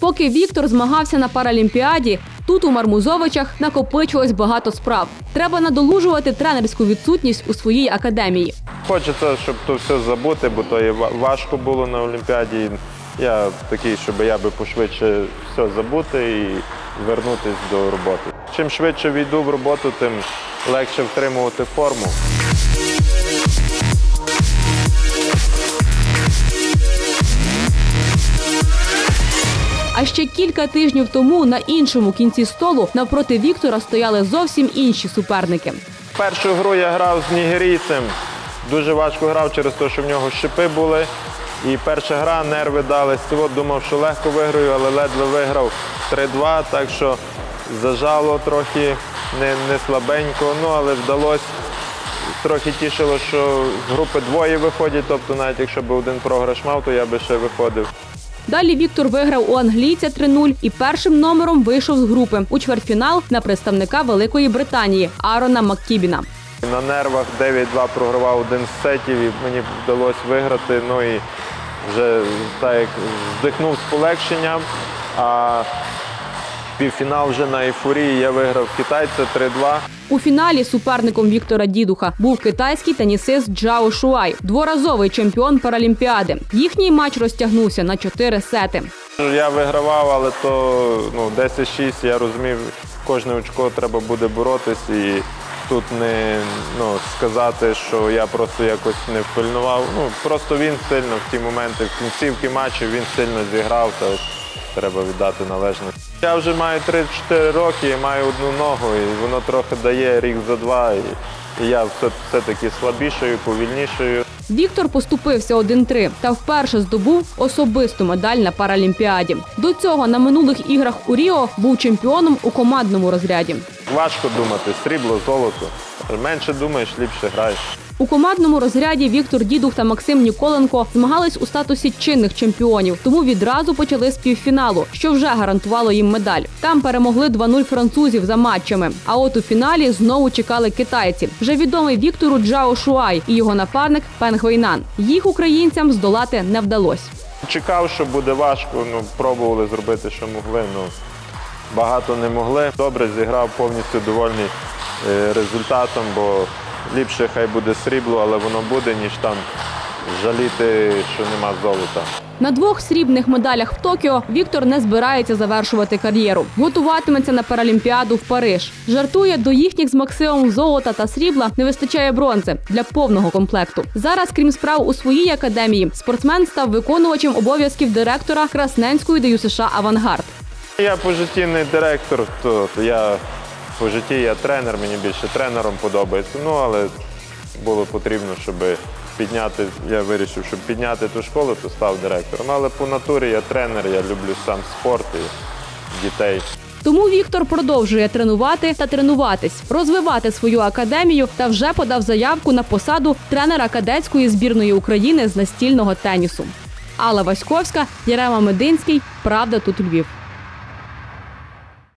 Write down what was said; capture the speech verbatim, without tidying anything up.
Поки Віктор змагався на Паралімпіаді, тут у Мармузовичах накопичилось багато справ. Треба надолужувати тренерську відсутність у своїй академії. Хочеться, щоб то все забути, бо то і важко було на Олімпіаді. Я такий, щоб я би пошвидше все забути і вернутися до роботи. Чим швидше війду в роботу, тим легше втримувати форму. А ще кілька тижнів тому на іншому кінці столу навпроти Віктора стояли зовсім інші суперники. Першу гру я грав з нігерійцем. Дуже важко грав через те, що в нього щипи були. І перша гра, нерви дались. Думав, що легко виграю, але ледве виграв три-два. Так що зажало трохи, не, не слабенько. Ну, але вдалося. Трохи тішило, що з групи двоє виходять. Тобто навіть якщо б один програш мав, то я би ще виходив. Далі Віктор виграв у англійця три нуль і першим номером вийшов з групи у чвертьфінал на представника Великої Британії Арона Маккібіна. На нервах дев'ять-два програвав один з сетів і мені вдалося виграти. Ну і вже так як здихнув з полегшенням, а півфінал вже на ейфорії я виграв китайця три-два. У фіналі суперником Віктора Дідуха був китайський тенісист Джао Шуай, дворазовий чемпіон Паралімпіади. Їхній матч розтягнувся на чотири сети. Я вигравав, але то ну, десять шість, я розумів, кожне очко треба буде боротись. І тут не ну, сказати, що я просто якось не впильнував. Ну, просто він сильно в ті моменти, в кінцівки матчу він сильно зіграв, то треба віддати належне. Я вже маю три-чотири роки, я маю одну ногу, і воно трохи дає рік за два, і, і я все-таки слабішою, повільнішою. Віктор поступився один три та вперше здобув особисту медаль на Паралімпіаді. До цього на минулих іграх у Ріо був чемпіоном у командному розряді. Важко думати, срібло, золото. Менше думаєш, ліпше граєш. У командному розряді Віктор Дідух та Максим Ніколенко змагались у статусі чинних чемпіонів, тому відразу почали з півфіналу, що вже гарантувало їм медаль. Там перемогли два нуль французів за матчами. А от у фіналі знову чекали китайці. Вже відомий Віктору Джао Шуай і його напарник Пен Гуйнан. Їх українцям здолати не вдалося. Чекав, що буде важко, ну, пробували зробити, що могли, ну, багато не могли. Добре зіграв, повністю довольний е, результатом, бо ліпше хай буде срібло, але воно буде, ніж там жаліти, що нема золота. На двох срібних медалях в Токіо Віктор не збирається завершувати кар'єру. Готуватиметься на Паралімпіаду в Париж. Жартує, до їхніх з Максимом золота та срібла не вистачає бронзи для повного комплекту. Зараз, крім справ у своїй академії, спортсмен став виконувачем обов'язків директора Красненської ді ю США «Авангард». Я позитивний директор, то я по житті я тренер, мені більше тренером подобається. Ну, але було потрібно, щоб підняти, я вирішив, щоб підняти ту школу, то став директором. Але по натурі я тренер, я люблю сам спорт і дітей. Тому Віктор продовжує тренувати та тренуватись, розвивати свою академію та вже подав заявку на посаду тренера кадетської збірної України з настільного тенісу. Алла Васьковська, Ярема Мединський. Правда, тут Львів.